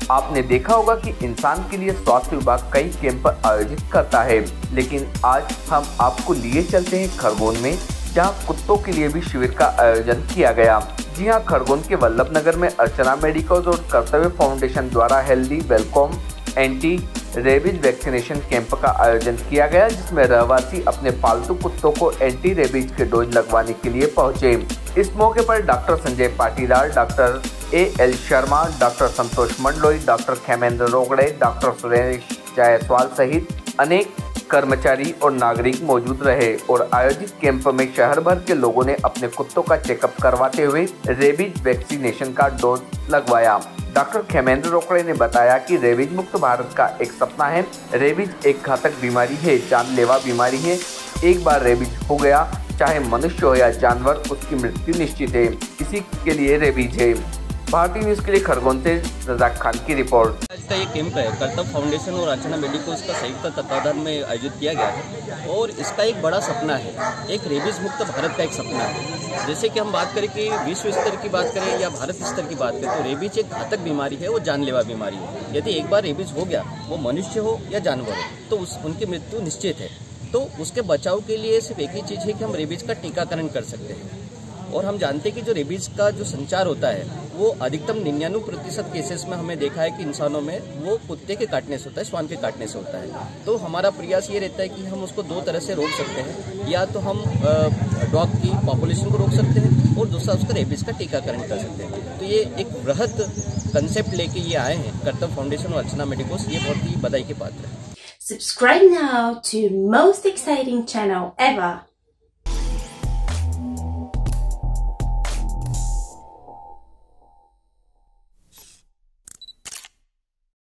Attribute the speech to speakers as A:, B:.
A: आपने देखा होगा कि इंसान के लिए स्वास्थ्य विभाग कई कैंप आयोजित करता है, लेकिन आज हम आपको लिए चलते हैं खरगोन में, जहां कुत्तों के लिए भी शिविर का आयोजन किया गया। जी हां, खरगोन के वल्लभ नगर में अर्चना मेडिकल्स और कर्तव्य फाउंडेशन द्वारा healthy welcome anti rabies vaccination camp का आयोजन किया गया, जिसमें रहवासी अपने पालतू कुत्तों को एंटी रेबीज के डोज लगवाने के लिए पहुंचे। इस मौके पर doctor Sanjay Patidar, doctor AL Sharma, doctor Santosh Mandloi, doctor Khemendra Rogde, doctor Suresh Jaiswal सहित अनेक कर्मचारी और नागरिक मौजूद रहे और आयोजित कैंप में शहर भर के लोगों ने अपने कुत्तों का चेकअप करवाते हुए रेबीज वैक्सीनेशन का डोज लगवाया। डॉक्टर खेमेंद्र रोकड़े ने बताया कि रेबीज मुक्त भारत का एक सपना है। रेबीज एक घातक बीमारी है, जानलेवा बीमारी है। एक बार रेबीज हो गया, चाहे मनुष्य हो या जानवर, उसकी मृत्यु निश्चित है। इसी के लिए रेबीज है। भारतीय न्यूज के लिए खरगोन से रजाक खान की रिपोर्ट।
B: आज का ये कैंप है कर्तव्य फाउंडेशन और अर्चना मेडिकल्स का संयुक्त तत्वाधान में आयोजित किया गया है और इसका एक बड़ा सपना है, एक रेबीज मुक्त भारत का एक सपना है। जैसे कि हम बात करें कि विश्व स्तर की बात करें या भारत स्तर की बात करें तो रेबीज एक घातक बीमारी है, वो जानलेवा बीमारी है। यदि एक बार रेबीज हो गया, वो मनुष्य हो या जानवर हो, तो उनकी मृत्यु निश्चित है। तो उसके बचाव के लिए सिर्फ एक ही चीज़ है कि हम रेबीज का टीकाकरण कर सकते हैं। और हम जानते हैं कि जो रेबीज का जो संचार होता है वो अधिकतम 99% केसेस में हमें देखा है कि इंसानों में वो कुत्ते के काटने से होता है, श्वान के काटने से होता है। तो हमारा प्रयास ये रहता है कि हम उसको दो तरह से रोक सकते हैं, या तो हम डॉग की पॉपुलेशन को रोक सकते हैं और दूसरा उसका रेबीज का टीकाकरण कर सकते हैं। तो ये एक बृहद कंसेप्ट लेके ये आए हैं कर्तव्य फाउंडेशन और अर्चना मेडिकल्स, ये बहुत ही बधाई के पात्र है।
C: Subscribe now to most exciting channel ever.